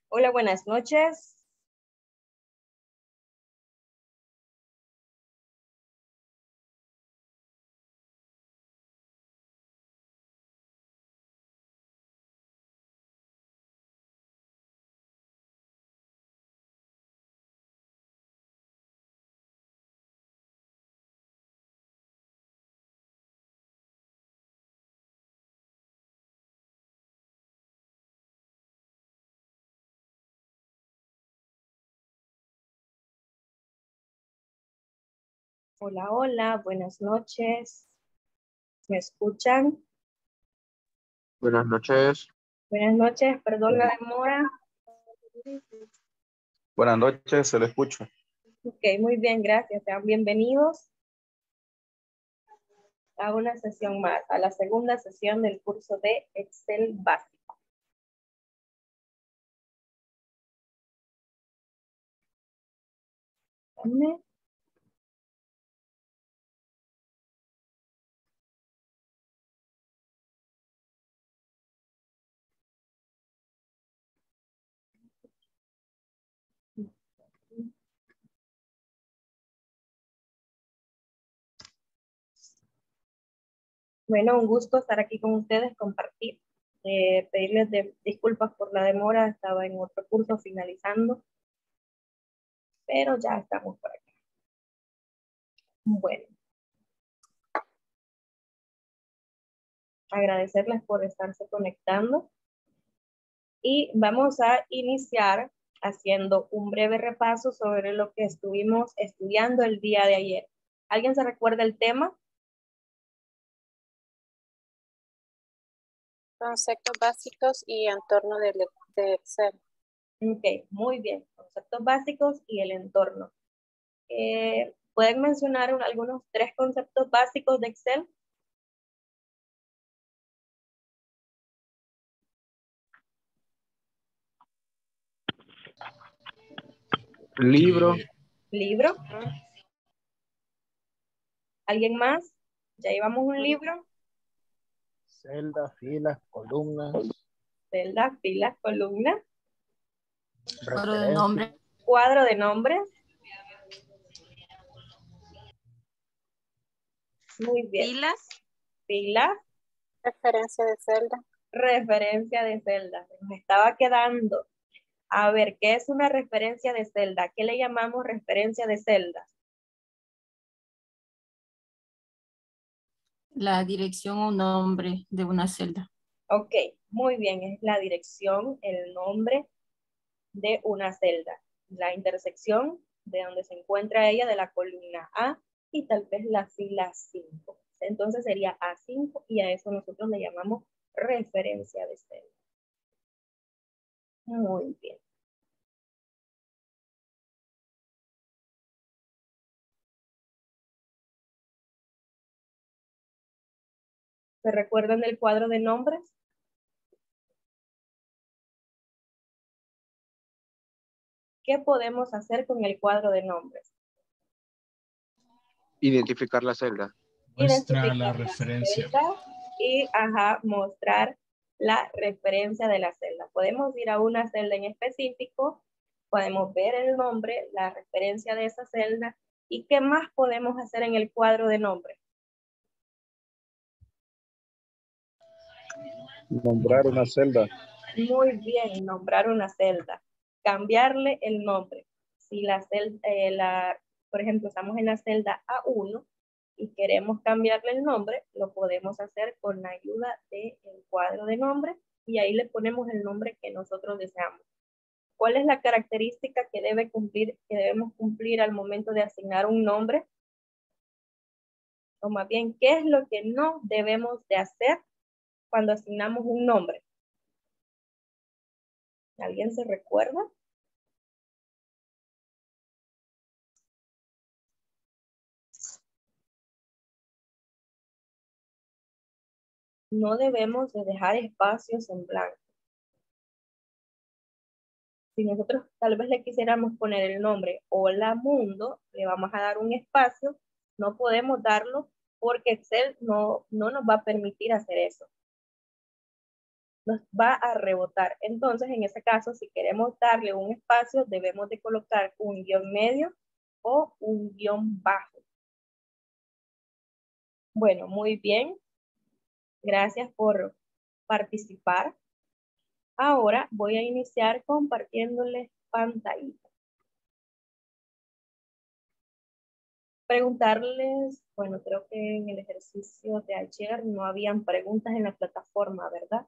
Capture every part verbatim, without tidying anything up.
Hola, buenas noches. Hola, hola, buenas noches. ¿Me escuchan? Buenas noches. Buenas noches, perdón la demora. Buenas noches, se le escucha. Ok, muy bien, gracias. Sean bienvenidos a una sesión más, a la segunda sesión del curso de Excel básico. Dame. Bueno, un gusto estar aquí con ustedes, compartir, eh, pedirles de, disculpas por la demora, estaba en otro curso finalizando, pero ya estamos por aquí. Bueno, agradecerles por estarse conectando y vamos a iniciar haciendo un breve repaso sobre lo que estuvimos estudiando el día de ayer. ¿Alguien se recuerda el tema? Conceptos básicos y entorno de, de Excel. Ok, muy bien. Conceptos básicos y el entorno. Eh, ¿Pueden mencionar un, algunos tres conceptos básicos de Excel? Libro. Eh, Libro. ¿Alguien más? ¿Ya llevamos un libro? celdas, filas, columnas, Celdas, filas, columnas. Cuadro de nombre. Cuadro de nombres. Muy bien. Filas. Filas. Referencia de celda. Referencia de celda. Nos estaba quedando. A ver, ¿qué es una referencia de celda? ¿Qué le llamamos referencia de celda? La dirección o nombre de una celda. Ok, muy bien. Es la dirección, el nombre de una celda. La intersección de donde se encuentra ella de la columna A y tal vez la fila cinco. Entonces sería A cinco y a eso nosotros le llamamos referencia de celda. Muy bien. ¿Se recuerdan del cuadro de nombres? ¿Qué podemos hacer con el cuadro de nombres? Identificar la celda. muestra Identificar la referencia. celda y ajá, mostrar la referencia de la celda. Podemos ir a una celda en específico, podemos ver el nombre, la referencia de esa celda y qué más podemos hacer en el cuadro de nombre. Nombrar una celda. Muy bien, nombrar una celda, cambiarle el nombre. Si la celda, eh, la, por ejemplo, estamos en la celda A uno y queremos cambiarle el nombre, lo podemos hacer con la ayuda del cuadro de nombre y ahí le ponemos el nombre que nosotros deseamos. ¿Cuál es la característica que debe cumplir, que debemos cumplir al momento de asignar un nombre? O más bien, ¿qué es lo que no debemos de hacer cuando asignamos un nombre? ¿Alguien se recuerda? No debemos de dejar espacios en blanco. Si nosotros tal vez le quisiéramos poner el nombre Hola Mundo, le vamos a dar un espacio, no podemos darlo porque Excel no, no nos va a permitir hacer eso. nos va a rebotar. Entonces, en ese caso, si queremos darle un espacio, debemos de colocar un guión medio o un guión bajo. Bueno, muy bien. Gracias por participar. Ahora voy a iniciar compartiéndoles pantalla. Preguntarles, bueno, creo que en el ejercicio de ayer no habían preguntas en la plataforma, ¿verdad?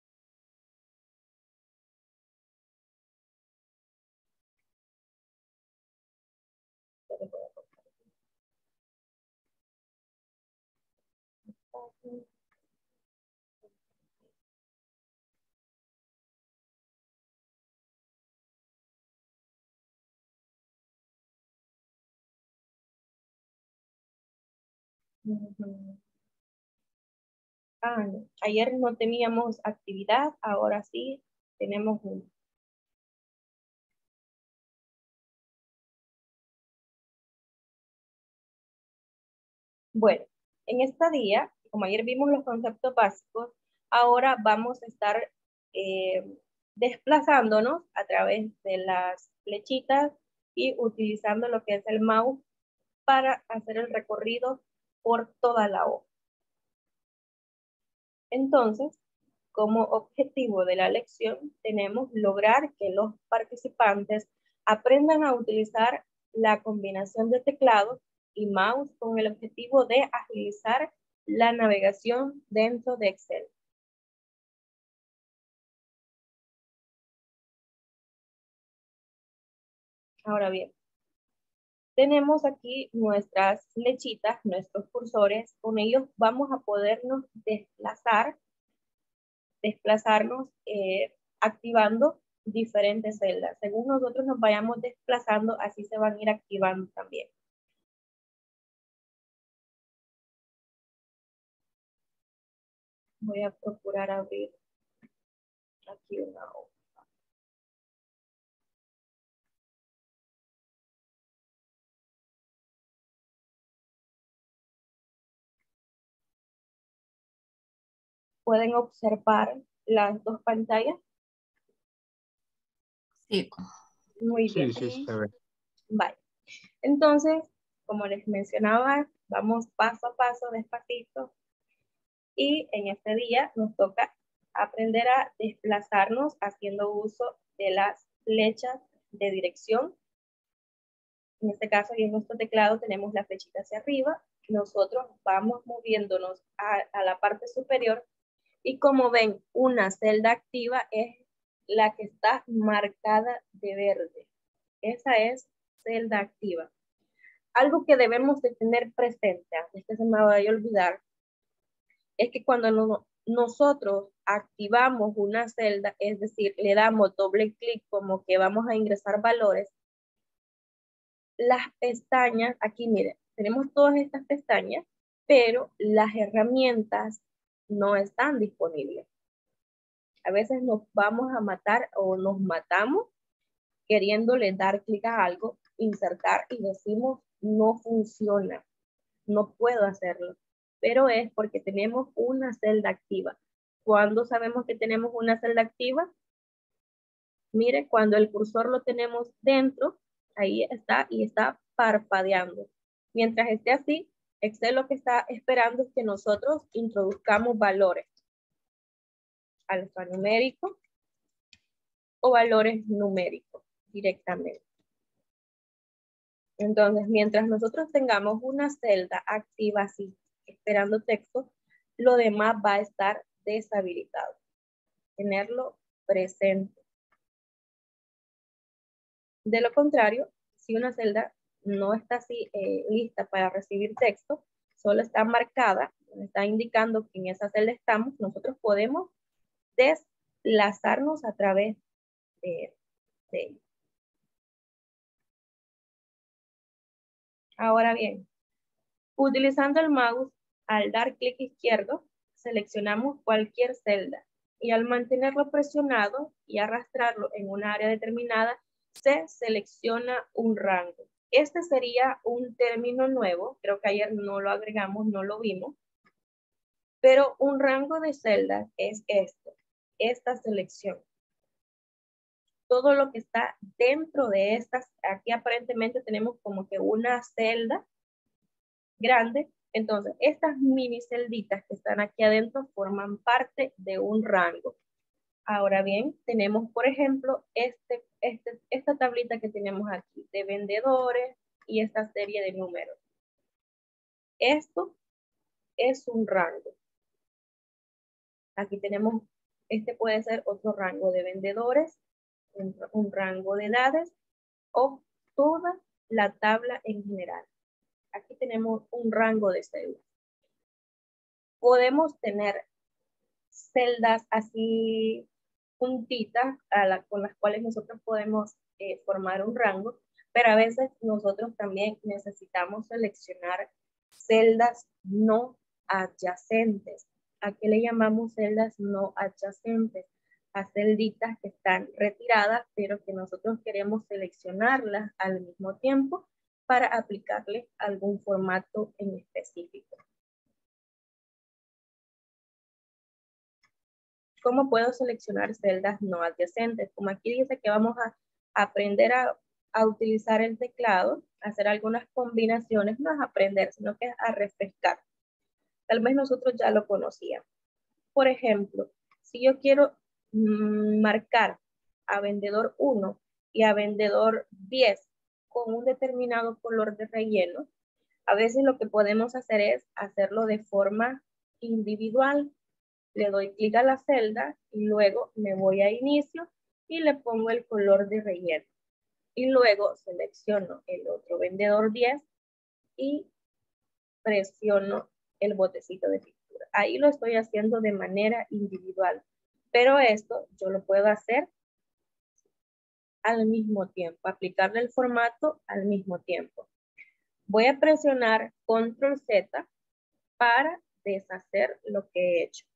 Uh-huh. Ah, no. Ayer no teníamos actividad, ahora sí tenemos una. Bueno, en este día, como ayer vimos los conceptos básicos, ahora vamos a estar eh, desplazándonos a través de las flechitas y utilizando lo que es el mouse para hacer el recorrido por toda la hoja. Entonces, como objetivo de la lección, tenemos lograr que los participantes aprendan a utilizar la combinación de teclado y mouse con el objetivo de agilizar la navegación dentro de Excel. Ahora bien, tenemos aquí nuestras flechitas, nuestros cursores, con ellos vamos a podernos desplazar, desplazarnos eh, activando diferentes celdas. Según nosotros nos vayamos desplazando, así se van a ir activando también. Voy a procurar abrir aquí una hoja. ¿Pueden observar las dos pantallas? Sí. Muy Sí, bien. sí, sí, se ve. Vale. Entonces, como les mencionaba, vamos paso a paso, despacito. Y en este día nos toca aprender a desplazarnos haciendo uso de las flechas de dirección. En este caso, y en nuestro teclado tenemos la flechita hacia arriba. Nosotros vamos moviéndonos a, a la parte superior. Y como ven, una celda activa es la que está marcada de verde. Esa es celda activa. Algo que debemos de tener presente, antes que se me vaya a olvidar, es que cuando no, nosotros activamos una celda, es decir, le damos doble clic como que vamos a ingresar valores, las pestañas, aquí miren, tenemos todas estas pestañas, pero las herramientas no están disponibles. A veces nos vamos a matar o nos matamos queriéndole dar clic a algo, insertar y decimos no funciona, no puedo hacerlo. Pero es porque tenemos una celda activa. ¿Cuándo sabemos que tenemos una celda activa? Mire, cuando el cursor lo tenemos dentro, ahí está y está parpadeando. Mientras esté así, Excel lo que está esperando es que nosotros introduzcamos valores alfanumérico o valores numéricos directamente. Entonces, mientras nosotros tengamos una celda activa así, esperando texto, lo demás va a estar deshabilitado. Tenerlo presente. De lo contrario, si una celda no está así eh, lista para recibir texto, solo está marcada, está indicando que en esa celda estamos, nosotros podemos desplazarnos a través de, de ella. Ahora bien, utilizando el mouse, al dar clic izquierdo, seleccionamos cualquier celda y al mantenerlo presionado y arrastrarlo en un área determinada, se selecciona un rango. Este sería un término nuevo, creo que ayer no lo agregamos, no lo vimos, pero un rango de celdas es esto. esta selección. Todo lo que está dentro de estas, aquí aparentemente tenemos como que una celda grande. Entonces, estas mini celditas que están aquí adentro forman parte de un rango. Ahora bien, tenemos, por ejemplo, este, este, esta tablita que tenemos aquí de vendedores y esta serie de números. Esto es un rango. Aquí tenemos, este puede ser otro rango de vendedores, un, un rango de edades o toda la tabla en general. Aquí tenemos un rango de celdas. Podemos tener celdas así puntitas a la, con las cuales nosotros podemos eh, formar un rango, pero a veces nosotros también necesitamos seleccionar celdas no adyacentes. ¿A qué le llamamos celdas no adyacentes? A celditas que están retiradas, pero que nosotros queremos seleccionarlas al mismo tiempo para aplicarle algún formato en específico. ¿Cómo puedo seleccionar celdas no adyacentes? Como aquí dice que vamos a aprender a, a utilizar el teclado, hacer algunas combinaciones, no es aprender, sino que es a refrescar. Tal vez nosotros ya lo conocíamos. Por ejemplo, si yo quiero mmm, marcar a vendedor uno y a vendedor diez con un determinado color de relleno, a veces lo que podemos hacer es hacerlo de forma individual. Le doy clic a la celda y luego me voy a inicio y le pongo el color de relleno. Y luego selecciono el otro vendedor diez y presiono el botecito de pintura. Ahí lo estoy haciendo de manera individual, pero esto yo lo puedo hacer al mismo tiempo, aplicarle el formato al mismo tiempo. Voy a presionar control Z para deshacer lo que he hecho.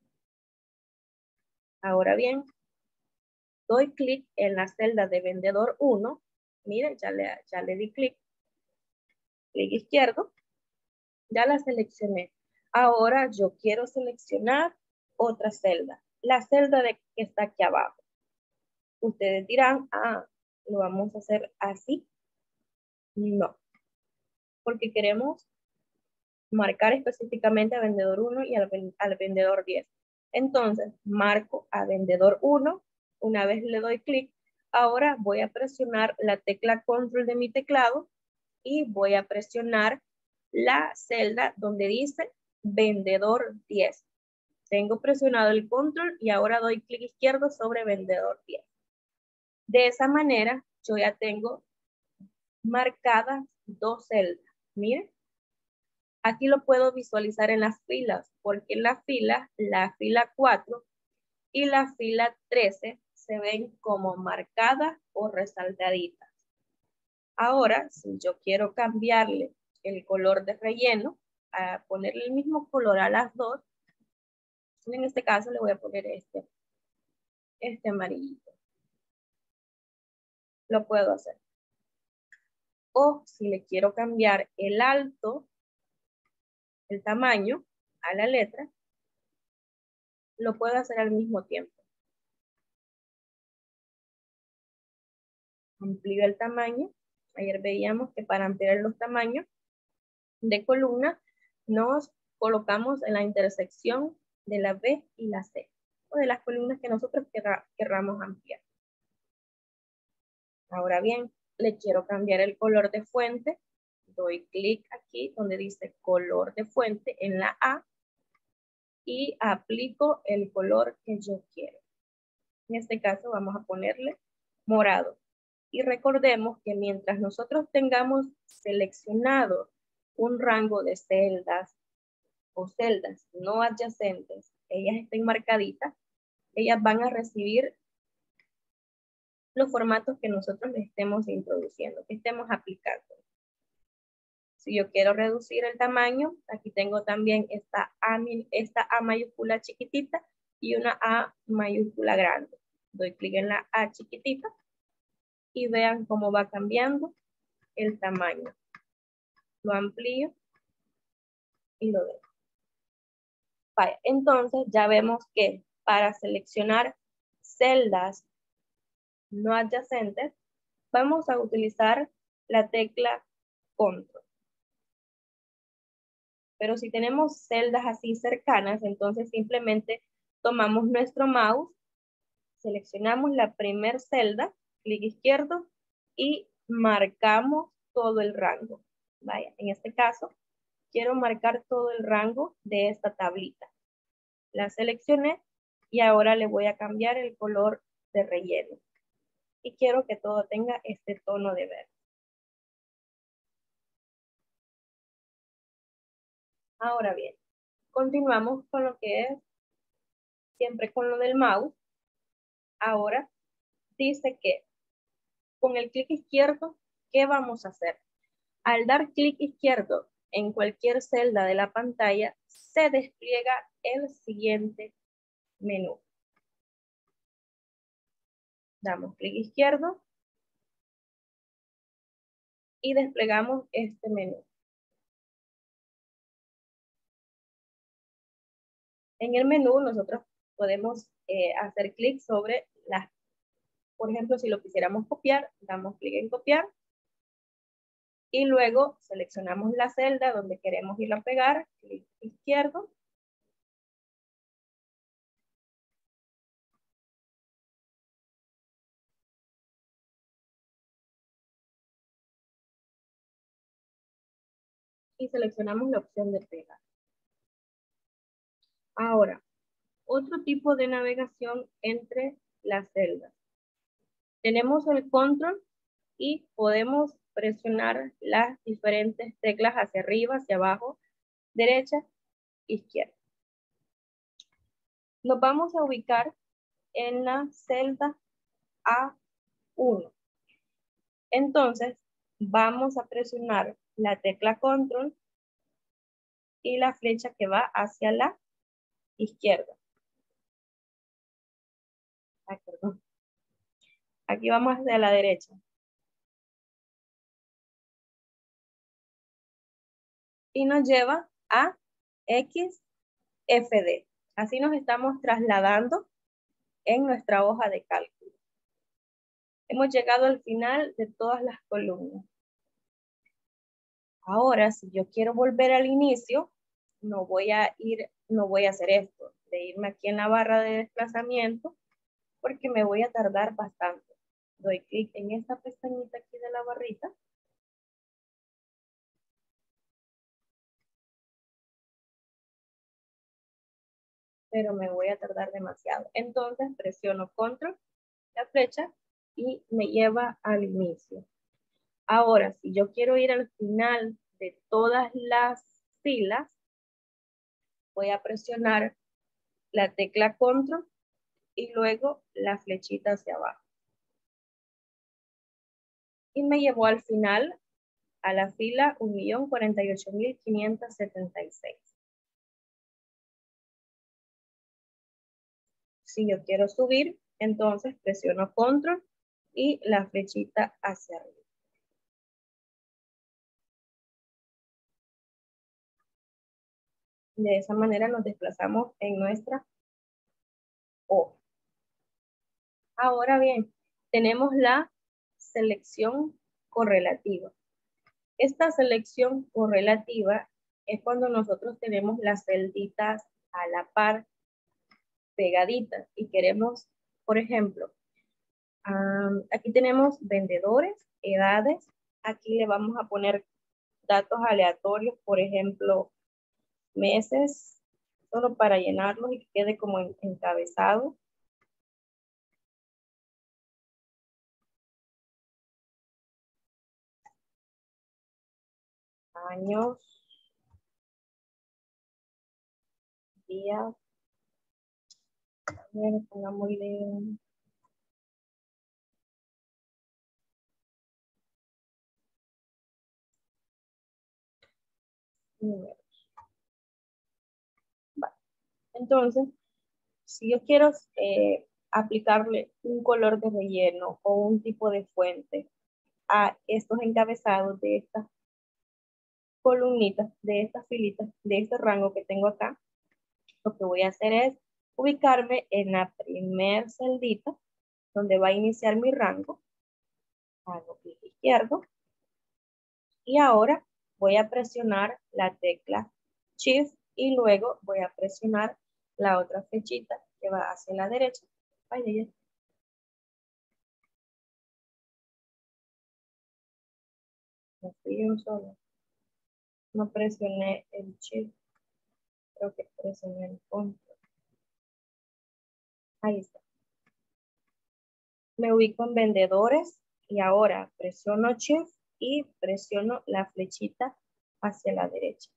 Ahora bien, doy clic en la celda de vendedor uno. Miren, ya le, ya le di clic. Clic izquierdo. Ya la seleccioné. Ahora yo quiero seleccionar otra celda. La celda de, que está aquí abajo. Ustedes dirán, ah, lo vamos a hacer así. No. Porque queremos marcar específicamente a vendedor uno y al, al vendedor diez. Entonces, marco a vendedor uno. Una vez le doy clic, ahora voy a presionar la tecla control de mi teclado y voy a presionar la celda donde dice vendedor diez. Tengo presionado el control y ahora doy clic izquierdo sobre vendedor diez. De esa manera, yo ya tengo marcadas dos celdas. Miren. Aquí lo puedo visualizar en las filas, porque en la fila, la fila cuatro y la fila trece se ven como marcadas o resaltaditas. Ahora, si yo quiero cambiarle el color de relleno, a ponerle el mismo color a las dos, en este caso le voy a poner este, este amarillito. Lo puedo hacer. O si le quiero cambiar el alto, el tamaño a la letra, lo puedo hacer al mismo tiempo. Amplío el tamaño. Ayer veíamos que para ampliar los tamaños de columna nos colocamos en la intersección de la B y la C, o de las columnas que nosotros querra, querramos ampliar. Ahora bien, le quiero cambiar el color de fuente. Doy clic aquí donde dice color de fuente en la A y aplico el color que yo quiero. En este caso vamos a ponerle morado. Y recordemos que mientras nosotros tengamos seleccionado un rango de celdas o celdas no adyacentes, ellas estén marcaditas, ellas van a recibir los formatos que nosotros le estemos introduciendo, que estemos aplicando. Si yo quiero reducir el tamaño, aquí tengo también esta A, esta A mayúscula chiquitita y una A mayúscula grande. Doy clic en la A chiquitita y vean cómo va cambiando el tamaño. Lo amplío y lo dejo. Vaya, entonces ya vemos que para seleccionar celdas no adyacentes, vamos a utilizar la tecla Control. Pero si tenemos celdas así cercanas, entonces simplemente tomamos nuestro mouse, seleccionamos la primera celda, clic izquierdo y marcamos todo el rango. Vaya, en este caso, quiero marcar todo el rango de esta tablita. La seleccioné y ahora le voy a cambiar el color de relleno. Y quiero que todo tenga este tono de verde. Ahora bien, continuamos con lo que es siempre con lo del mouse. Ahora dice que con el clic izquierdo, ¿qué vamos a hacer? Al dar clic izquierdo en cualquier celda de la pantalla, se despliega el siguiente menú. Damos clic izquierdo y desplegamos este menú. En el menú nosotros podemos eh, hacer clic sobre las, por ejemplo, si lo quisiéramos copiar, damos clic en copiar y luego seleccionamos la celda donde queremos ir a pegar, clic izquierdo. Y seleccionamos la opción de pegar. Ahora, otro tipo de navegación entre las celdas. Tenemos el control y podemos presionar las diferentes teclas hacia arriba, hacia abajo, derecha, izquierda. Nos vamos a ubicar en la celda A uno. Entonces, vamos a presionar la tecla control y la flecha que va hacia la izquierda. Ay, perdón. Aquí vamos hacia la derecha. Y nos lleva a X F D. Así nos estamos trasladando en nuestra hoja de cálculo. Hemos llegado al final de todas las columnas. Ahora, si yo quiero volver al inicio, no voy a ir, no voy a hacer esto, de irme aquí en la barra de desplazamiento, porque me voy a tardar bastante. Doy clic en esta pestañita aquí de la barrita. Pero me voy a tardar demasiado. Entonces presiono control, la flecha, y me lleva al inicio. Ahora, si yo quiero ir al final de todas las filas, voy a presionar la tecla control y luego la flechita hacia abajo. Y me llevó al final a la fila un millón cuarenta y ocho mil quinientos setenta y seis. Si yo quiero subir, entonces presiono control y la flechita hacia arriba. De esa manera nos desplazamos en nuestra hoja. Ahora bien, tenemos la selección correlativa. Esta selección correlativa es cuando nosotros tenemos las celditas a la par, pegaditas, y queremos, por ejemplo, um, aquí tenemos vendedores, edades, aquí le vamos a poner datos aleatorios, por ejemplo, meses, solo para llenarlos y que quede como encabezado. Años, días, también pongamos de números. Vale. Entonces, si yo quiero eh, aplicarle un color de relleno o un tipo de fuente a estos encabezados de estas columnitas, de estas filitas, de este rango que tengo acá, lo que voy a hacer es ubicarme en la primer celdita donde va a iniciar mi rango. Hago clic izquierdo. Y ahora voy a presionar la tecla Shift y luego voy a presionar la otra flechita que va hacia la derecha. Ay, me fui un solo. No presioné el Shift. Creo que presioné el Control. Ahí está. Me ubico en vendedores y ahora presiono Shift y presiono la flechita hacia la derecha.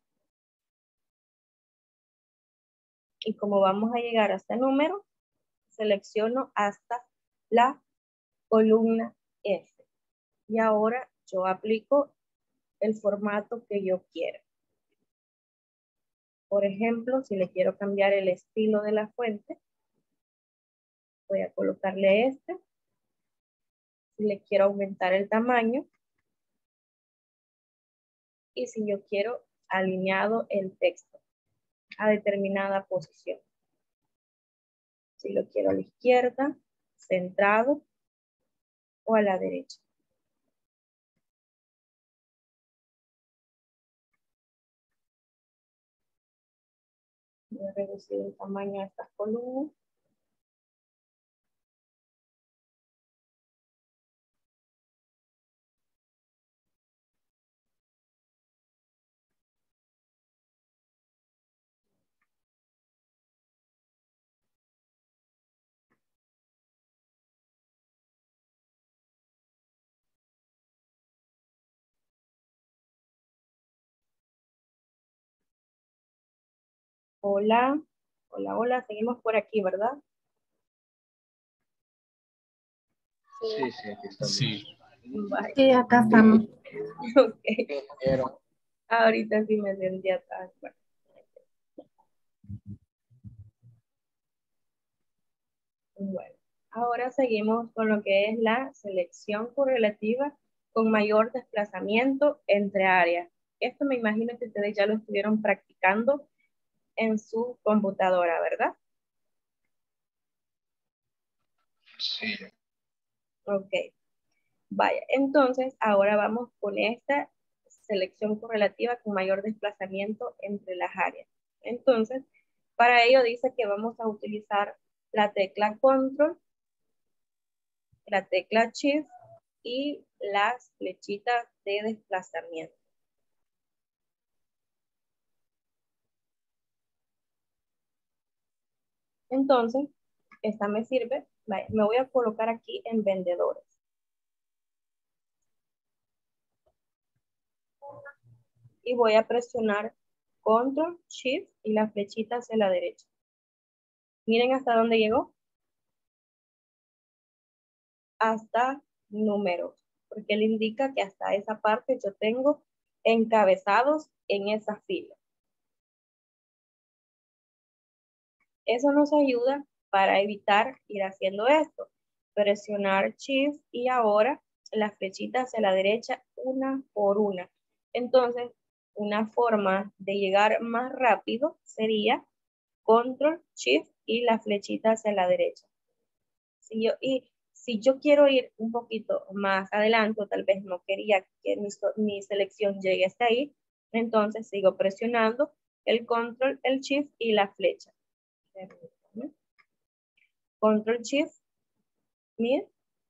Y como vamos a llegar hasta el número, selecciono hasta la columna F. Y ahora yo aplico el formato que yo quiero. Por ejemplo, si le quiero cambiar el estilo de la fuente, voy a colocarle este. Si le quiero aumentar el tamaño. Y si yo quiero alineado el texto a determinada posición. Si lo quiero a la izquierda, centrado o a la derecha. Voy a reducir el tamaño de estas columnas. Hola, hola, hola, seguimos por aquí, ¿verdad? Sí, sí, aquí estamos. Sí. Vale. Sí, acá estamos. Ok, Pero ahorita sí me sentí atrás. Bueno. Bueno, ahora seguimos con lo que es la selección correlativa con mayor desplazamiento entre áreas. Esto me imagino que ustedes ya lo estuvieron practicando en su computadora, ¿verdad? Sí. Ok. Vaya, entonces ahora vamos con esta selección correlativa con mayor desplazamiento entre las áreas. Entonces, para ello dice que vamos a utilizar la tecla Control, la tecla Shift y las flechitas de desplazamiento. Entonces, esta me sirve. Vaya, me voy a colocar aquí en vendedores. Y voy a presionar Control, Shift y la flechita hacia la derecha. Miren hasta dónde llegó. Hasta números, porque él indica que hasta esa parte yo tengo encabezados en esa fila. Eso nos ayuda para evitar ir haciendo esto. Presionar Shift y ahora las flechitas hacia la derecha una por una. Entonces, una forma de llegar más rápido sería Control, Shift y la flechita hacia la derecha. Si yo, y si yo quiero ir un poquito más adelante, o tal vez no quería que mi, mi selección llegue hasta ahí, entonces sigo presionando el Control, el Shift y la flecha. Control Shift. Miren.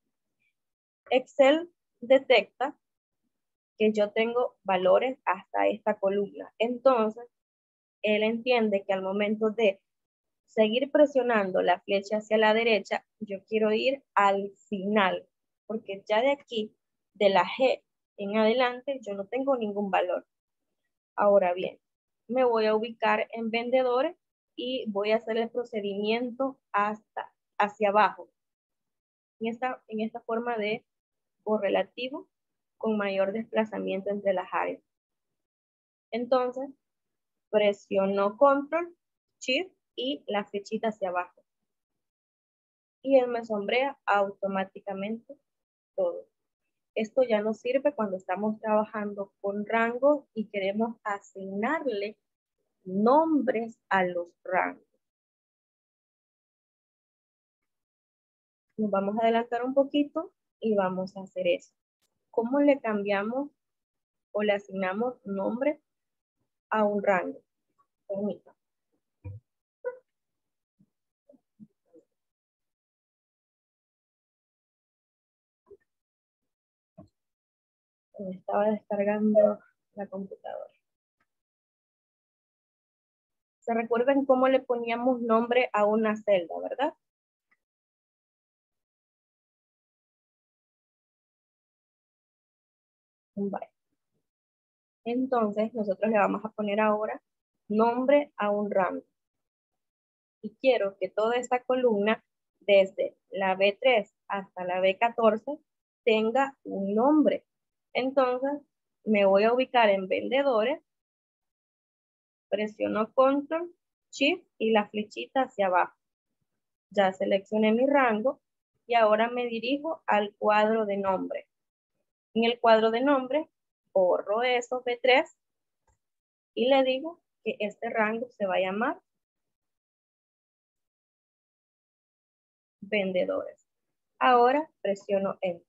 Excel detecta que yo tengo valores hasta esta columna. Entonces, él entiende que al momento de seguir presionando la flecha hacia la derecha, yo quiero ir al final, porque ya de aquí, de la G en adelante, yo no tengo ningún valor. Ahora bien, me voy a ubicar en vendedores y voy a hacer el procedimiento hasta hacia abajo. En esta, en esta forma de correlativo con mayor desplazamiento entre las áreas. Entonces, presiono Control, Shift y la flechita hacia abajo. Y él me sombrea automáticamente todo. Esto ya nos sirve cuando estamos trabajando con rangos y queremos asignarle nombres a los rangos. Nos vamos a adelantar un poquito y vamos a hacer eso. ¿Cómo le cambiamos o le asignamos nombre a un rango? Permítanme. Me estaba descargando la computadora. ¿Se recuerdan cómo le poníamos nombre a una celda, verdad? Vale. Entonces, nosotros le vamos a poner ahora nombre a un rango. Y quiero que toda esta columna, desde la B tres hasta la B catorce, tenga un nombre. Entonces, me voy a ubicar en vendedores, presiono Control, Shift y la flechita hacia abajo. Ya seleccioné mi rango y ahora me dirijo al cuadro de nombre. En el cuadro de nombre, borro eso B tres y le digo que este rango se va a llamar vendedores. Ahora presiono Enter.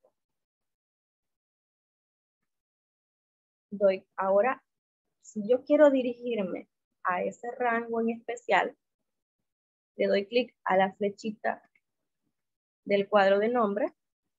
Doy ahora, si yo quiero dirigirme a ese rango en especial, le doy clic a la flechita del cuadro de nombre,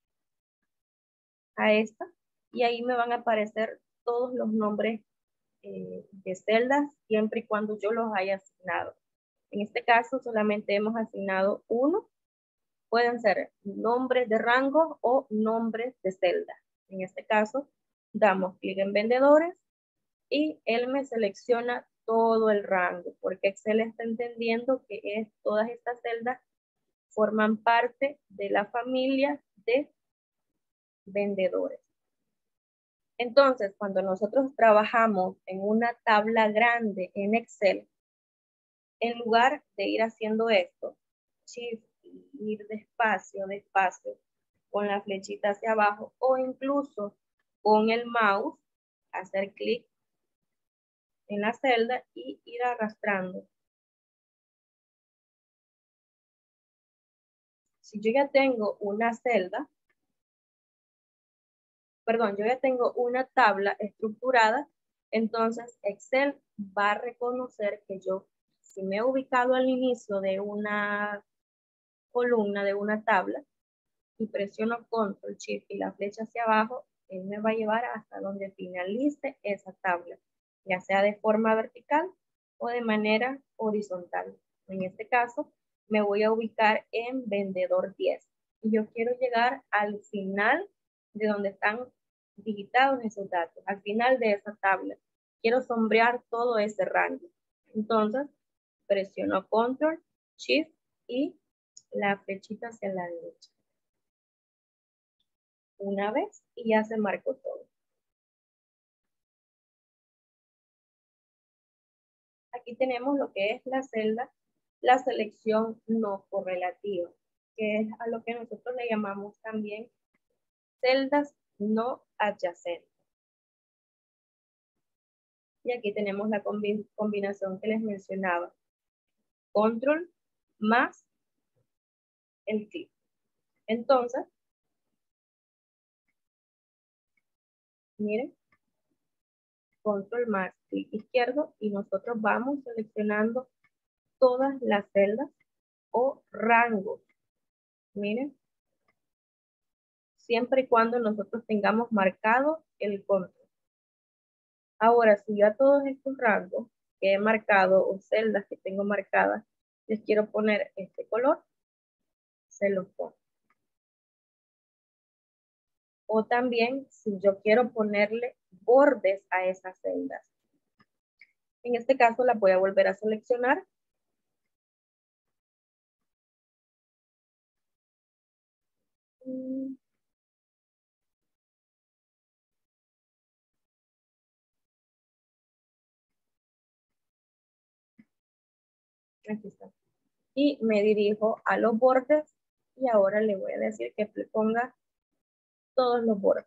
a esta, y ahí me van a aparecer todos los nombres eh, de celdas, siempre y cuando yo los haya asignado. En este caso solamente hemos asignado uno. Pueden ser nombres de rango o nombres de celda. En este caso, damos clic en vendedores y él me selecciona todo el rango, porque Excel está entendiendo que es, todas estas celdas forman parte de la familia de vendedores. Entonces, cuando nosotros trabajamos en una tabla grande en Excel, en lugar de ir haciendo esto, Shift, ir despacio, despacio, con la flechita hacia abajo, o incluso con el mouse, hacer clic en la celda y ir arrastrando. Si yo ya tengo una celda, perdón, yo ya tengo una tabla estructurada, entonces Excel va a reconocer que yo, si me he ubicado al inicio de una columna, de una tabla, y presiono Control, Shift y la flecha hacia abajo, él me va a llevar hasta donde finalice esa tabla, ya sea de forma vertical o de manera horizontal. En este caso, me voy a ubicar en vendedor diez. Y yo quiero llegar al final de donde están digitados esos datos, al final de esa tabla. Quiero sombrear todo ese rango. Entonces, presiono Control, Shift y la flechita hacia la derecha. Una vez y ya se marcó todo. Aquí tenemos lo que es la celda, la selección no correlativa, que es a lo que nosotros le llamamos también celdas no adyacentes. Y aquí tenemos la combi- combinación que les mencionaba. Control más el clic. Entonces, miren, control más clic izquierdo y nosotros vamos seleccionando todas las celdas o rangos. Miren, siempre y cuando nosotros tengamos marcado el control. Ahora, si yo a todos estos rangos que he marcado o celdas que tengo marcadas, les quiero poner este color, se los pongo. O también, si yo quiero ponerle bordes a esas celdas. En este caso, la voy a volver a seleccionar. Aquí está. Y me dirijo a los bordes y ahora le voy a decir que le ponga todos los bordes.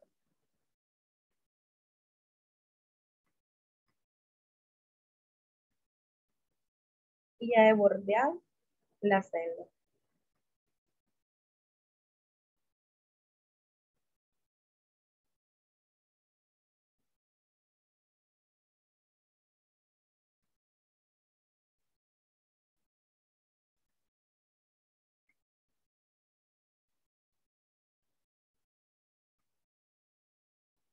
Y ya he bordeado la celda.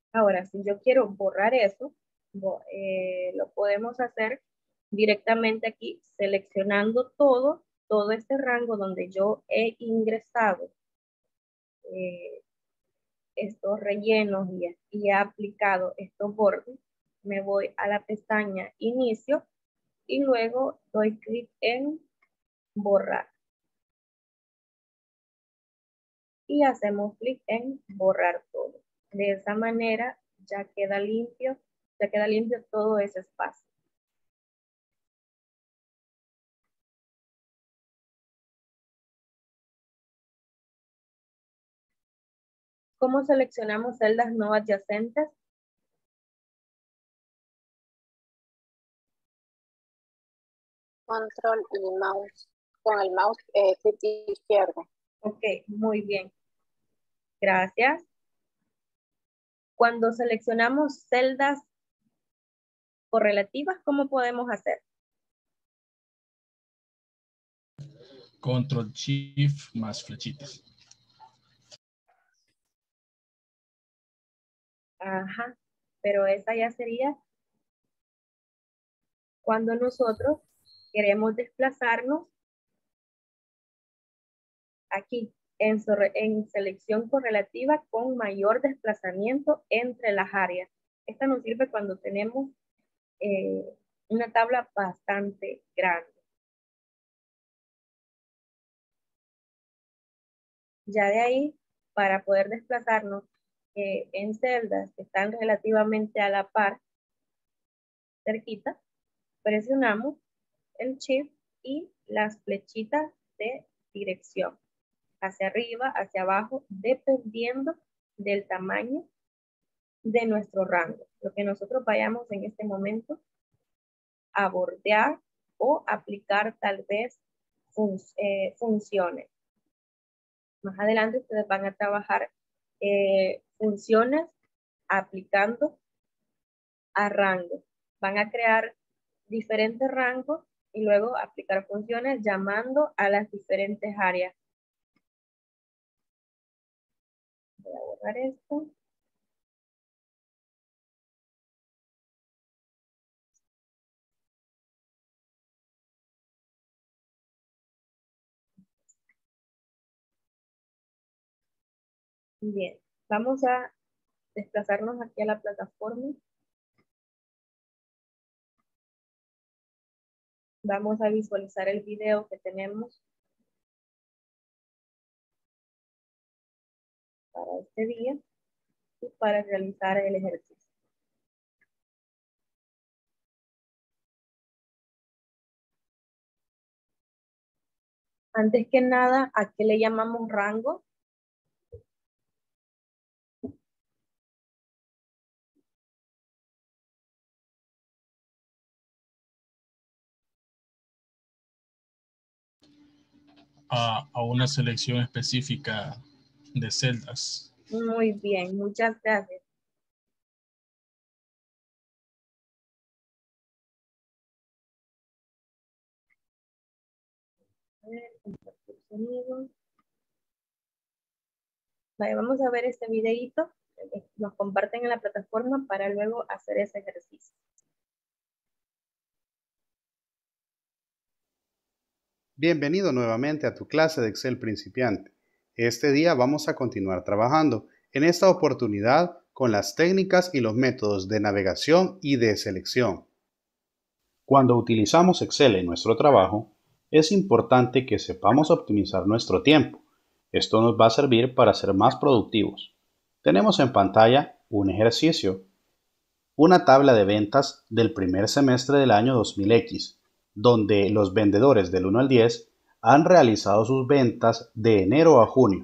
Ahora, si yo quiero borrar eso, bo- eh, lo podemos hacer directamente aquí, seleccionando todo, todo este rango donde yo he ingresado eh, estos rellenos y, y he aplicado estos bordes. Me voy a la pestaña Inicio y luego doy clic en Borrar. Y hacemos clic en Borrar todo. De esa manera ya queda limpio, ya queda limpio todo ese espacio. ¿Cómo seleccionamos celdas no adyacentes? Control y mouse. Con el mouse eh, clic izquierdo. Ok, muy bien. Gracias. Cuando seleccionamos celdas correlativas, ¿cómo podemos hacer? Control Shift más flechitas. Ajá, pero esa ya sería cuando nosotros queremos desplazarnos aquí en, en selección correlativa con mayor desplazamiento entre las áreas. Esta nos sirve cuando tenemos eh, una tabla bastante grande. Ya de ahí, para poder desplazarnos eh, en celdas que están relativamente a la par, cerquita, presionamos el Shift y las flechitas de dirección, hacia arriba, hacia abajo, dependiendo del tamaño de nuestro rango. Lo que nosotros vayamos en este momento a bordear o aplicar tal vez fun eh, funciones. Más adelante ustedes van a trabajar eh, funciones aplicando a rangos. Van a crear diferentes rangos y luego aplicar funciones llamando a las diferentes áreas. Voy a borrar esto. Bien, vamos a desplazarnos aquí a la plataforma. Vamos a visualizar el video que tenemos para este día y para realizar el ejercicio. Antes que nada, ¿a qué le llamamos rango? A, a una selección específica de celdas. Muy bien, muchas gracias. A ver, compartir sonido. Vale, vamos a ver este videito. Nos comparten en la plataforma para luego hacer ese ejercicio. Bienvenido nuevamente a tu clase de Excel principiante. Este día vamos a continuar trabajando, en esta oportunidad con las técnicas y los métodos de navegación y de selección. Cuando utilizamos Excel en nuestro trabajo, es importante que sepamos optimizar nuestro tiempo. Esto nos va a servir para ser más productivos. Tenemos en pantalla un ejercicio, una tabla de ventas del primer semestre del año dos mil equis, donde los vendedores del uno al diez han realizado sus ventas de enero a junio,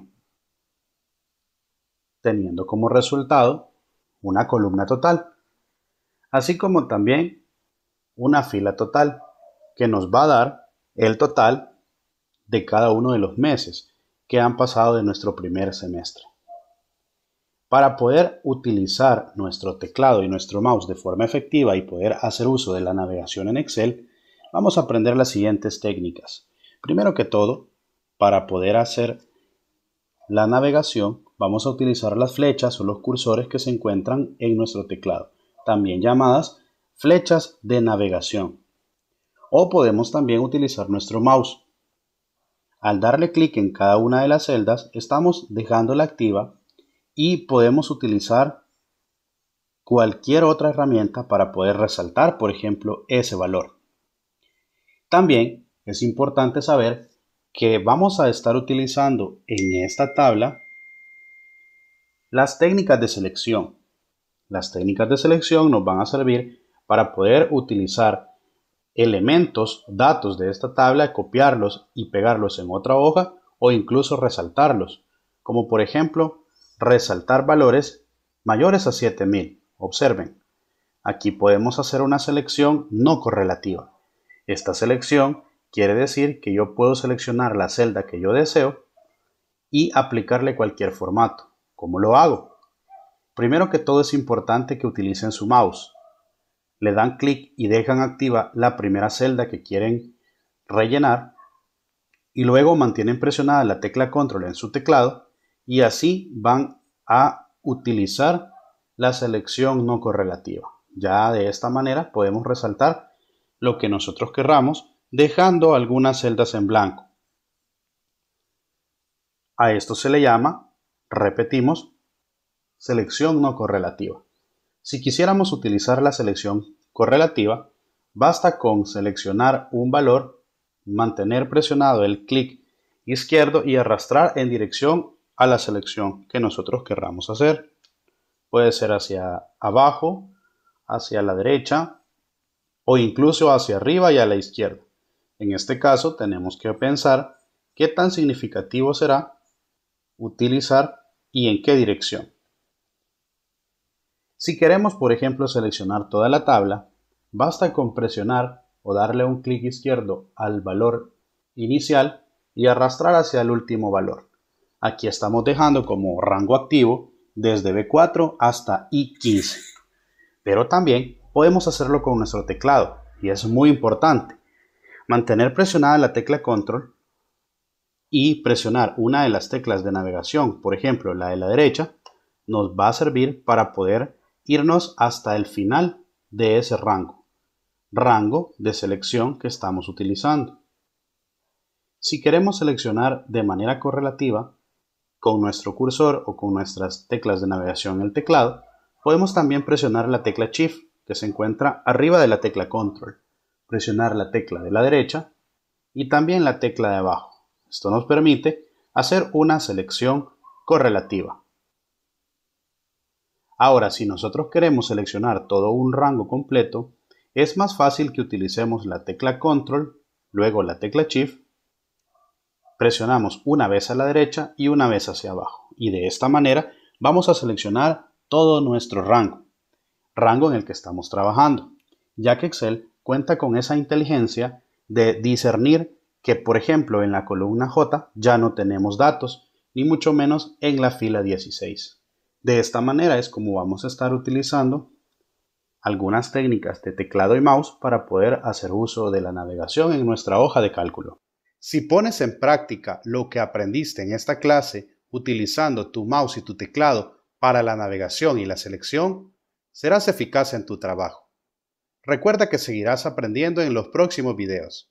teniendo como resultado una columna total, así como también una fila total, que nos va a dar el total de cada uno de los meses que han pasado de nuestro primer semestre. Para poder utilizar nuestro teclado y nuestro mouse de forma efectiva y poder hacer uso de la navegación en Excel, vamos a aprender las siguientes técnicas. Primero que todo, para poder hacer la navegación, vamos a utilizar las flechas o los cursores que se encuentran en nuestro teclado, también llamadas flechas de navegación. O podemos también utilizar nuestro mouse. Al darle clic en cada una de las celdas, estamos dejándola activa y podemos utilizar cualquier otra herramienta para poder resaltar, por ejemplo, ese valor. También es importante saber que vamos a estar utilizando en esta tabla las técnicas de selección. Las técnicas de selección nos van a servir para poder utilizar elementos, datos de esta tabla, copiarlos y pegarlos en otra hoja o incluso resaltarlos, como por ejemplo resaltar valores mayores a siete mil. Observen, aquí podemos hacer una selección no correlativa. Esta selección quiere decir que yo puedo seleccionar la celda que yo deseo y aplicarle cualquier formato. ¿Cómo lo hago? Primero que todo es importante que utilicen su mouse. Le dan clic y dejan activa la primera celda que quieren rellenar y luego mantienen presionada la tecla control en su teclado y así van a utilizar la selección no correlativa. Ya de esta manera podemos resaltar lo que nosotros querramos, dejando algunas celdas en blanco. A esto se le llama, repetimos, selección no correlativa. Si quisiéramos utilizar la selección correlativa, basta con seleccionar un valor, mantener presionado el clic izquierdo y arrastrar en dirección a la selección que nosotros querramos hacer. Puede ser hacia abajo, hacia la derecha o incluso hacia arriba y a la izquierda. En este caso tenemos que pensar qué tan significativo será utilizar y en qué dirección. Si queremos, por ejemplo, seleccionar toda la tabla, basta con presionar o darle un clic izquierdo al valor inicial y arrastrar hacia el último valor. Aquí estamos dejando como rango activo desde B cuatro hasta I quince. Pero también podemos hacerlo con nuestro teclado y es muy importante. Mantener presionada la tecla control y presionar una de las teclas de navegación, por ejemplo la de la derecha, nos va a servir para poder irnos hasta el final de ese rango, rango de selección que estamos utilizando. Si queremos seleccionar de manera correlativa, con nuestro cursor o con nuestras teclas de navegación en el teclado, podemos también presionar la tecla Shift, que se encuentra arriba de la tecla Control, presionar la tecla de la derecha y también la tecla de abajo. Esto nos permite hacer una selección correlativa. Ahora, si nosotros queremos seleccionar todo un rango completo, es más fácil que utilicemos la tecla Control, luego la tecla Shift, presionamos una vez a la derecha y una vez hacia abajo. Y de esta manera vamos a seleccionar todo nuestro rango, rango en el que estamos trabajando, ya que Excel cuenta con esa inteligencia de discernir que, por ejemplo, en la columna J ya no tenemos datos, ni mucho menos en la fila dieciséis. De esta manera es como vamos a estar utilizando algunas técnicas de teclado y mouse para poder hacer uso de la navegación en nuestra hoja de cálculo. Si pones en práctica lo que aprendiste en esta clase utilizando tu mouse y tu teclado para la navegación y la selección, serás eficaz en tu trabajo. Recuerda que seguirás aprendiendo en los próximos videos.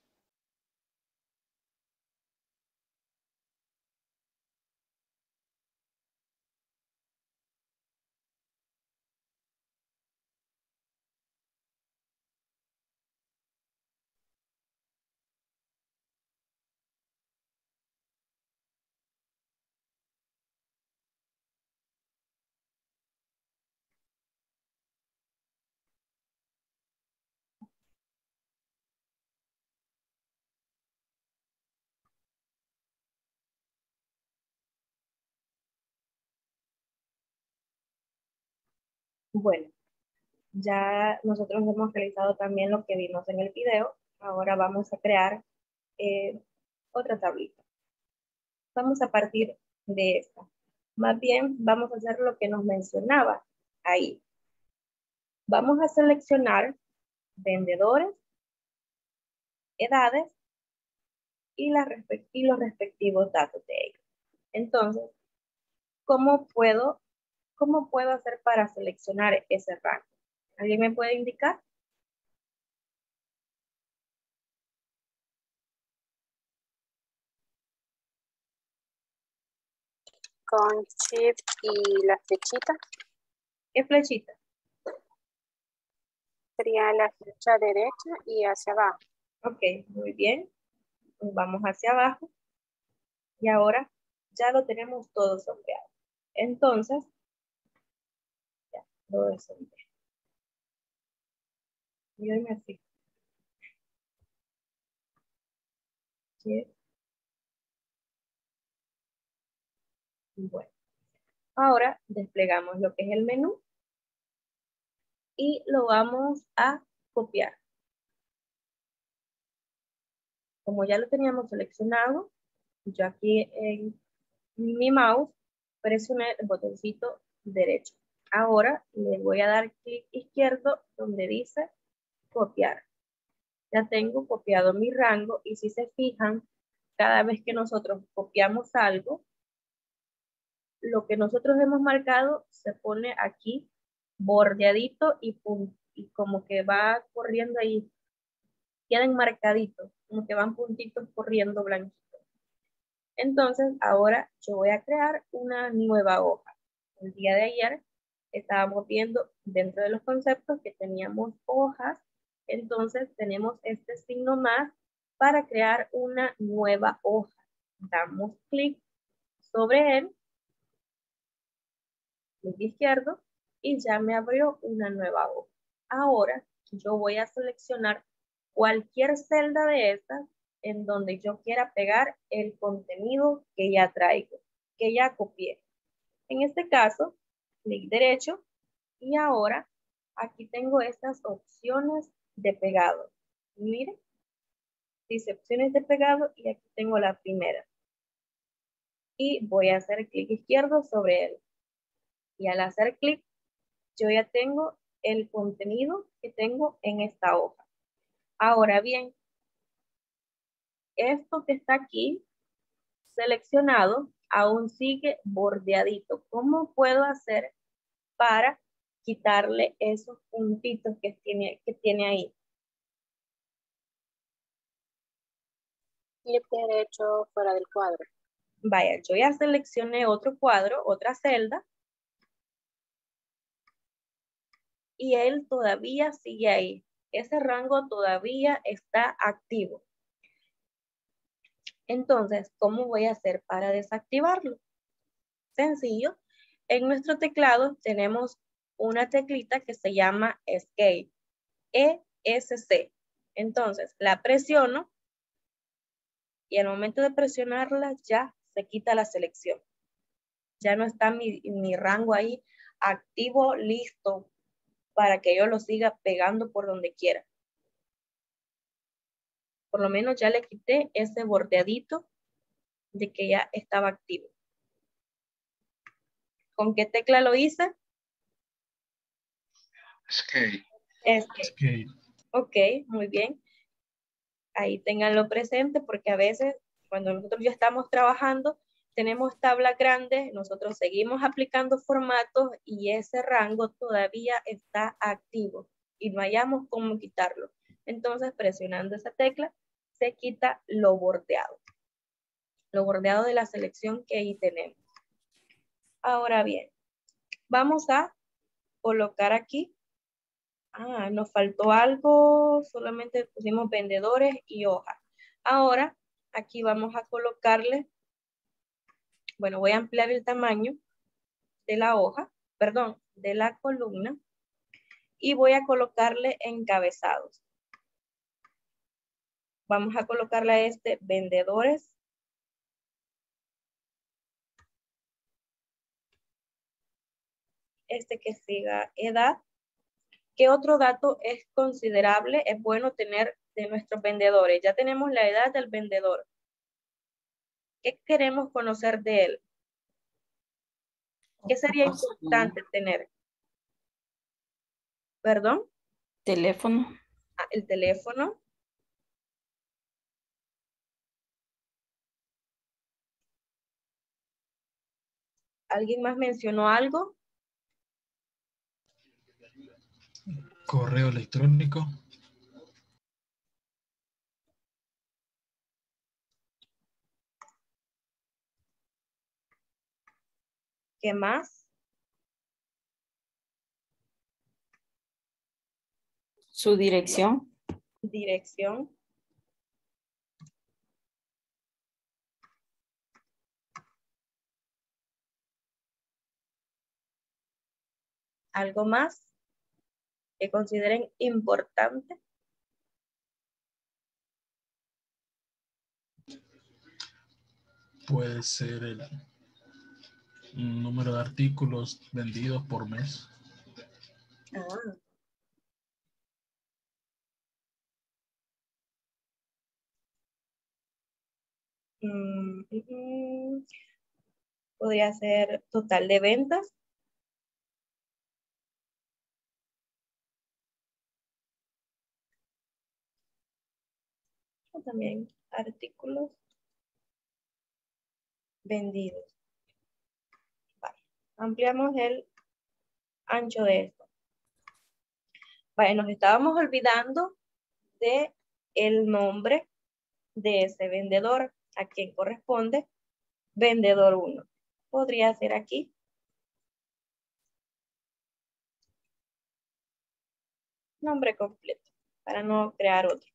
Bueno, ya nosotros hemos realizado también lo que vimos en el video. Ahora vamos a crear eh, otra tablita. Vamos a partir de esta. Más bien vamos a hacer lo que nos mencionaba ahí. Vamos a seleccionar vendedores, edades y, la, y los respectivos datos de ellos. Entonces, ¿cómo puedo, cómo puedo hacer para seleccionar ese rango? ¿Alguien me puede indicar? Con Shift y la flechita. ¿Qué flechita? Sería la flecha derecha y hacia abajo. Ok, muy bien. Pues vamos hacia abajo. Y ahora ya lo tenemos todo sombreado. Entonces, ya, todo es sombreado. Mírenme así. Sí. Bueno, ahora desplegamos lo que es el menú y lo vamos a copiar. Como ya lo teníamos seleccionado, yo aquí en mi mouse presioné el botoncito derecho. Ahora le voy a dar clic izquierdo donde dice copiar. Ya tengo copiado mi rango y si se fijan, cada vez que nosotros copiamos algo, lo que nosotros hemos marcado se pone aquí bordeadito y, y como que va corriendo ahí, quedan marcaditos, como que van puntitos corriendo blanquitos. Entonces, ahora yo voy a crear una nueva hoja. El día de ayer estábamos viendo dentro de los conceptos que teníamos hojas, entonces tenemos este signo más para crear una nueva hoja. Damos clic sobre él, clic izquierdo, y ya me abrió una nueva hoja. Ahora yo voy a seleccionar cualquier celda de estas en donde yo quiera pegar el contenido que ya traigo, que ya copié. En este caso, clic derecho y ahora aquí tengo estas opciones de pegado. Miren, dice opciones de pegado y aquí tengo la primera. Y voy a hacer clic izquierdo sobre él. Y al hacer clic, yo ya tengo el contenido que tengo en esta hoja. Ahora bien, esto que está aquí seleccionado aún sigue bordeadito. ¿Cómo puedo hacer para quitarle esos puntitos que tiene, que tiene ahí? Clic derecho fuera del cuadro. Vaya, yo ya seleccioné otro cuadro, otra celda. Y él todavía sigue ahí. Ese rango todavía está activo. Entonces, ¿cómo voy a hacer para desactivarlo? Sencillo. En nuestro teclado tenemos una teclita que se llama Escape. E S C. Entonces, la presiono y al momento de presionarla ya se quita la selección. Ya no está mi, mi rango ahí activo, listo, para que yo lo siga pegando por donde quiera. Por lo menos ya le quité ese bordeadito de que ya estaba activo. ¿Con qué tecla lo hice? Escape. Escape. Ok, muy bien. Ahí ténganlo presente porque a veces cuando nosotros ya estamos trabajando, tenemos tablas grandes, nosotros seguimos aplicando formatos y ese rango todavía está activo y no hayamos cómo quitarlo. Entonces, presionando esa tecla, se quita lo bordeado. Lo bordeado de la selección que ahí tenemos. Ahora bien, vamos a colocar aquí. Ah, nos faltó algo, solamente pusimos vendedores y hojas. Ahora, aquí vamos a colocarle, bueno, voy a ampliar el tamaño de la hoja, perdón, de la columna y voy a colocarle encabezados. Vamos a colocarle a este vendedores. Este que siga edad. ¿Qué otro dato es considerable? Es bueno tener de nuestros vendedores. Ya tenemos la edad del vendedor. ¿Qué queremos conocer de él? ¿Qué sería importante tener? ¿Perdón? Teléfono. Ah, el teléfono. ¿Alguien más mencionó algo? Correo electrónico. ¿Qué más? Su dirección. Dirección. ¿Algo más que consideren importante? Puede ser el número de artículos vendidos por mes. Ah. Mm, mm, mm. Podría ser total de ventas. O también artículos vendidos. Vale. Ampliamos el ancho de esto. Vale, nos estábamos olvidando de el nombre de ese vendedor, a quien corresponde vendedor uno. Podría ser aquí. Nombre completo, para no crear otro.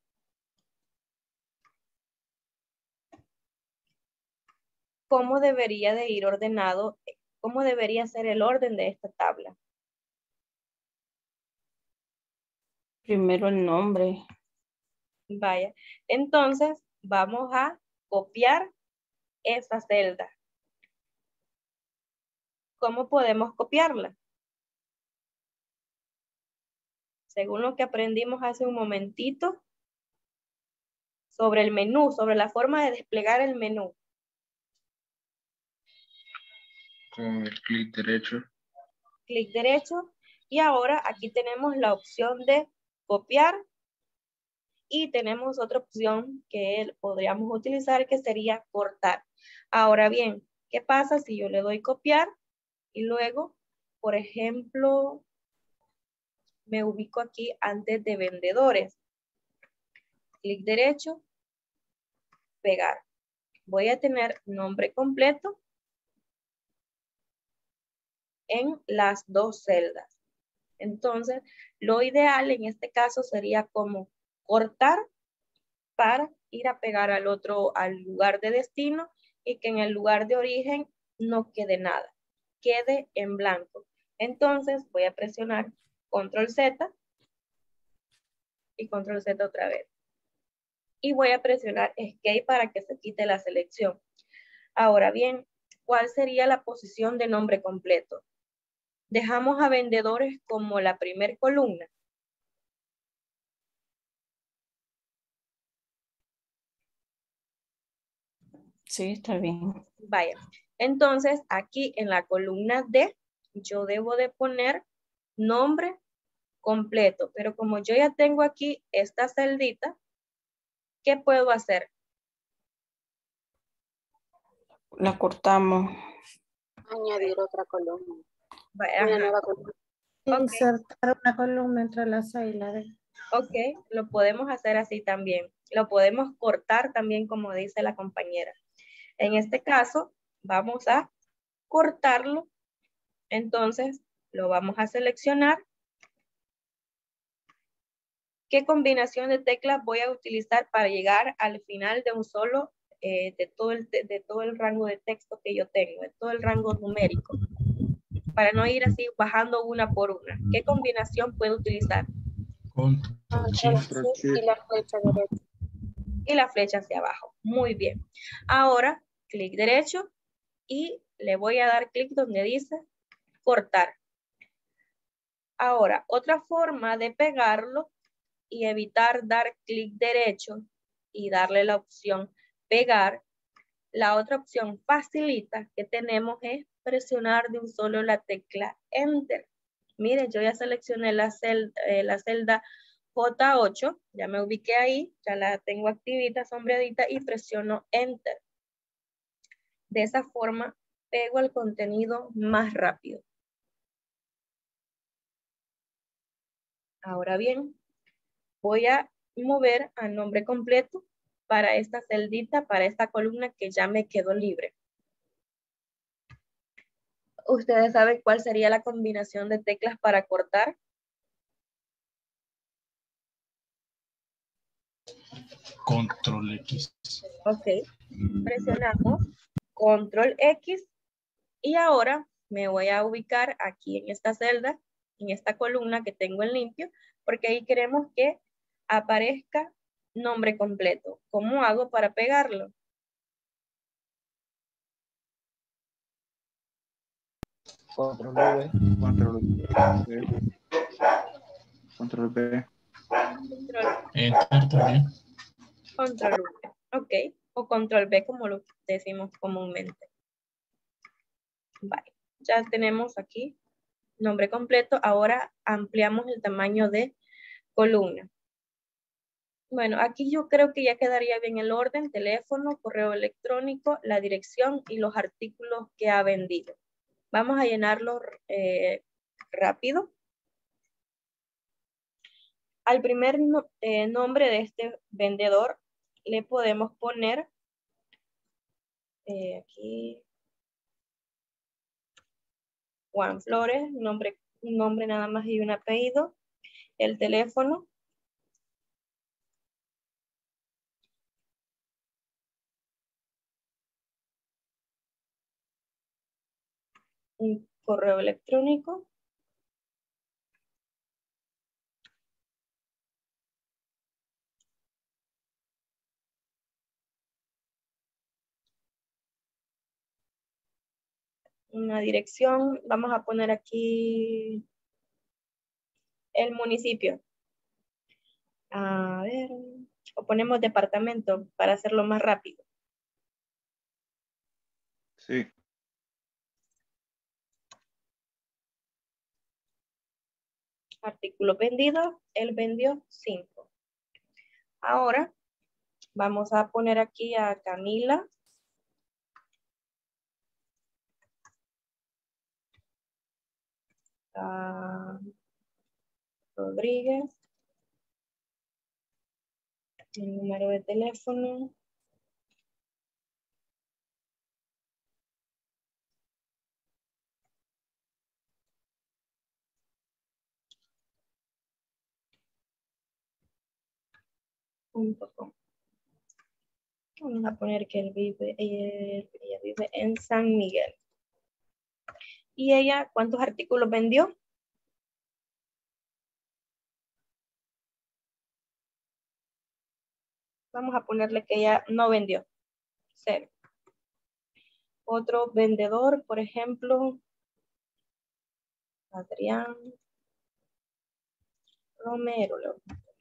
¿Cómo debería de ir ordenado? ¿Cómo debería ser el orden de esta tabla? Primero el nombre. Vaya, entonces vamos a copiar esa celda. ¿Cómo podemos copiarla? Según lo que aprendimos hace un momentito, sobre el menú, sobre la forma de desplegar el menú. Con el clic derecho. Clic derecho. Y ahora aquí tenemos la opción de copiar. Y tenemos otra opción que podríamos utilizar, que sería cortar. Ahora bien, ¿qué pasa si yo le doy copiar y luego, por ejemplo, me ubico aquí antes de vendedores? Clic derecho, pegar. Voy a tener nombre completo en las dos celdas. Entonces, lo ideal en este caso sería como cortar para ir a pegar al otro, al lugar de destino, y que en el lugar de origen no quede nada, quede en blanco. Entonces voy a presionar control Z y control Z otra vez. Y voy a presionar escape para que se quite la selección. Ahora bien, ¿cuál sería la posición de nombre completo? Dejamos a vendedores como la primer columna. Sí, está bien. Vaya, entonces aquí en la columna D, yo debo de poner nombre completo, pero como yo ya tengo aquí esta celdita, ¿qué puedo hacer? La cortamos. Añadir otra columna. Vaya, Una ajá. nueva columna. Ok. Insertar una columna entre la C y la D. Ok, lo podemos hacer así también. Lo podemos cortar también, como dice la compañera. En este caso, vamos a cortarlo. Entonces, lo vamos a seleccionar. ¿Qué combinación de teclas voy a utilizar para llegar al final de un solo, eh, de, todo el, de, de todo el rango de texto que yo tengo, de todo el rango numérico? Para no ir así bajando una por una. ¿Qué combinación puedo utilizar? Control Control Shift. Shift y la flecha derecha. Y la flecha hacia abajo. Muy bien. Ahora, clic derecho y le voy a dar clic donde dice cortar. Ahora, otra forma de pegarlo y evitar dar clic derecho y darle la opción pegar, la otra opción facilita que tenemos es presionar de un solo la tecla Enter. Mire, yo ya seleccioné la celda, eh, la celda J ocho, ya me ubiqué ahí, ya la tengo activita, sombreadita, y presiono Enter. De esa forma pego el contenido más rápido. Ahora bien, voy a mover al nombre completo para esta celdita, para esta columna que ya me quedó libre. ¿Ustedes saben cuál sería la combinación de teclas para cortar? Control X. Ok, presionamos Control X y ahora me voy a ubicar aquí en esta celda, en esta columna que tengo en limpio, porque ahí queremos que aparezca nombre completo. ¿Cómo hago para pegarlo? Control V, control V, control V. Control, Enter también. control V, ok, o control V como lo decimos comúnmente. Vale, ya tenemos aquí nombre completo. Ahora ampliamos el tamaño de columna. Bueno, aquí yo creo que ya quedaría bien el orden, teléfono, correo electrónico, la dirección y los artículos que ha vendido. Vamos a llenarlo eh, rápido. Al primer no, eh, nombre de este vendedor le podemos poner eh, aquí Juan Flores, nombre, un nombre nada más y un apellido, el teléfono. Un correo electrónico. Una dirección, vamos a poner aquí el municipio. A ver, o ponemos departamento para hacerlo más rápido. Sí. Artículo vendido, él vendió cinco. Ahora vamos a poner aquí a Camila. A Rodríguez. El número de teléfono. Punto com. Vamos a poner que él vive, ella, ella vive en San Miguel. ¿Y ella cuántos artículos vendió? Vamos a ponerle que ella no vendió. Cero. Otro vendedor, por ejemplo, Adrián Romero. Le vamos a poner.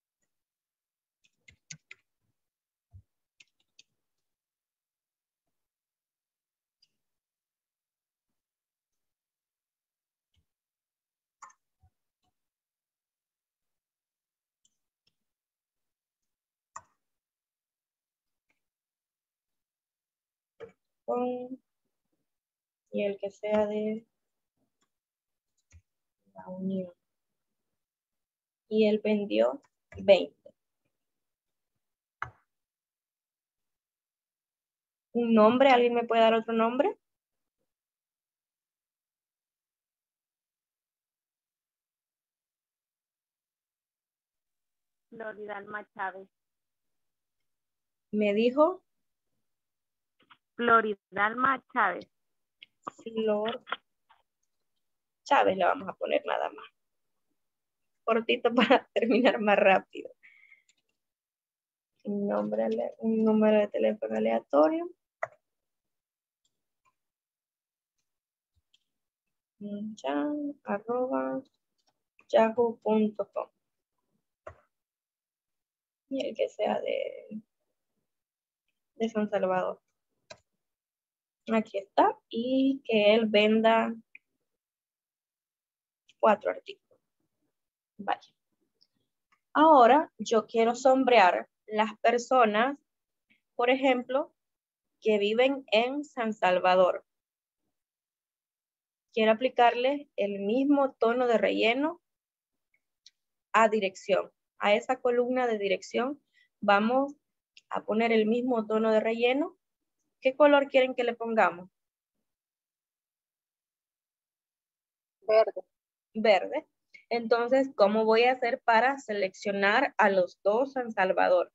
Con, y el que sea de la Unión. Y él vendió veinte. ¿Un nombre? ¿Alguien me puede dar otro nombre? Floridalma Chávez. Me dijo Floridalma Chávez. Flor Chávez, le vamos a poner nada más. Cortito para terminar más rápido. Un, nombre, un número de teléfono aleatorio. Ya, arroba yahoo punto com. Y el que sea de, de San Salvador. Aquí está. Y que él venda cuatro artículos. Vaya. Ahora yo quiero sombrear las personas, por ejemplo, que viven en San Salvador. quiero aplicarle el mismo tono de relleno a dirección. A esa columna de dirección vamos a poner el mismo tono de relleno. ¿Qué color quieren que le pongamos? Verde. Verde. Entonces, ¿cómo voy a hacer para seleccionar a los dos San Salvador?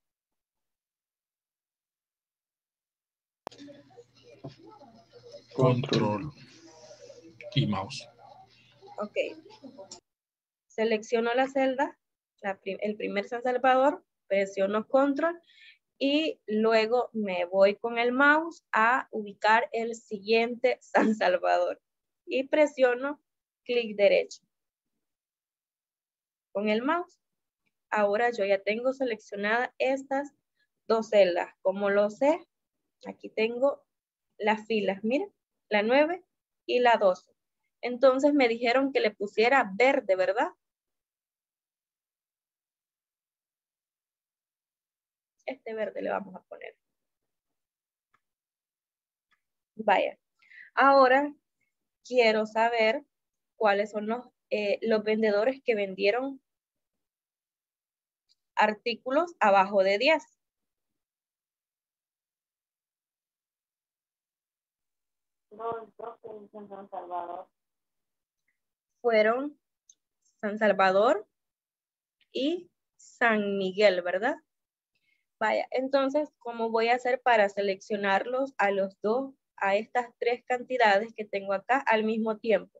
Control y mouse. Ok. Selecciono la celda, la prim- el primer San Salvador, presiono control y luego me voy con el mouse a ubicar el siguiente San Salvador y presiono clic derecho con el mouse. Ahora yo ya tengo seleccionadas estas dos celdas. ¿Cómo lo sé? Aquí tengo las filas, miren, la nueve y la doce. Entonces me dijeron que le pusiera verde, ¿verdad? Este verde le vamos a poner. Vaya. Ahora quiero saber cuáles son los, eh, los vendedores que vendieron artículos abajo de diez. Los dos que dicen San Salvador. Fueron San Salvador y San Miguel, ¿verdad? Vaya, entonces, ¿cómo voy a hacer para seleccionarlos a los dos, a estas tres cantidades que tengo acá al mismo tiempo?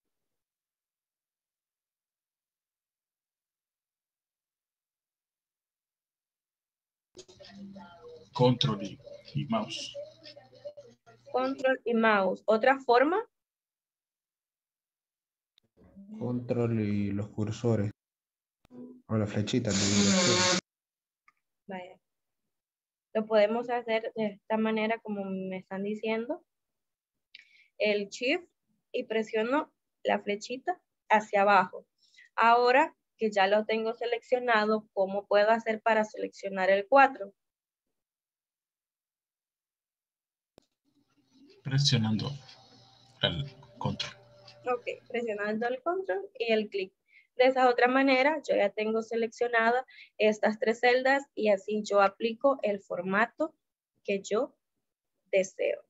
Control y, y mouse. Control y mouse. ¿Otra forma? Control y los cursores. O la flechita de dirección. Vaya. Lo podemos hacer de esta manera como me están diciendo. El shift y presiono la flechita hacia abajo. Ahora que ya lo tengo seleccionado, ¿cómo puedo hacer para seleccionar el cuatro? Presionando el control. Ok, presionando el control y el clic. De esa otra manera, yo ya tengo seleccionadas estas tres celdas y así yo aplico el formato que yo deseo.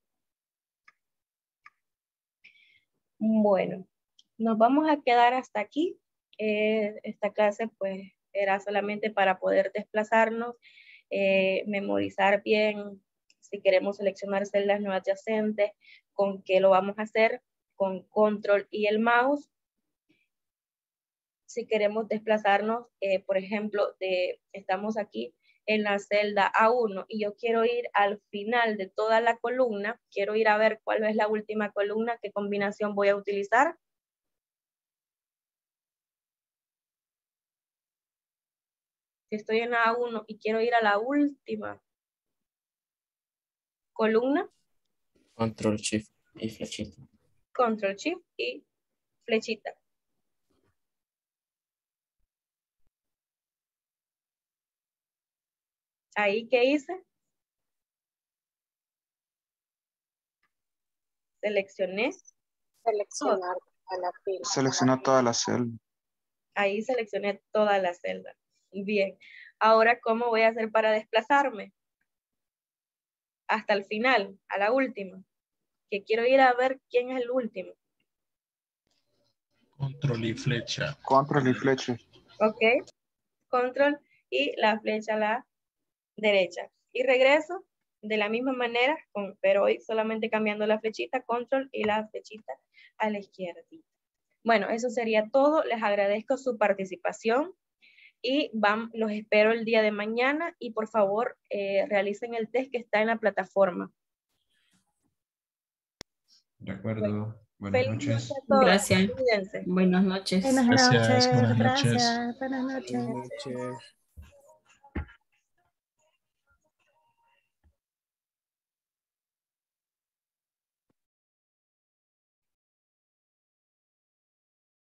Bueno, nos vamos a quedar hasta aquí. Eh, esta clase pues era solamente para poder desplazarnos, eh, memorizar bien si queremos seleccionar celdas no adyacentes, con qué lo vamos a hacer, con control y el mouse. Si queremos desplazarnos, eh, por ejemplo, de, estamos aquí en la celda A uno y yo quiero ir al final de toda la columna, quiero ir a ver cuál es la última columna, qué combinación voy a utilizar. Si estoy en A uno y quiero ir a la última columna, Control Shift y flechita. Control Shift y flechita. Ahí, ¿qué hice? Seleccioné. Seleccionar a la fila. Selecciona toda la celda. Ahí seleccioné toda la celda. Bien. Ahora, ¿cómo voy a hacer para desplazarme? Hasta el final, a la última. Que quiero ir a ver quién es el último. Control y flecha. Control y flecha. Ok. Control y la flecha a la derecha. Y regreso de la misma manera, con, pero hoy solamente cambiando la flechita, control y la flechita a la izquierda. Bueno, eso sería todo. Les agradezco su participación y van, los espero el día de mañana y por favor eh, realicen el test que está en la plataforma. De acuerdo. Bueno, Buenas feliz noches. noche a todos. Gracias. Cuídense. Buenas noches. Buenas Gracias, noches, buenas noches. gracias. Buenas noches. Buenas noches.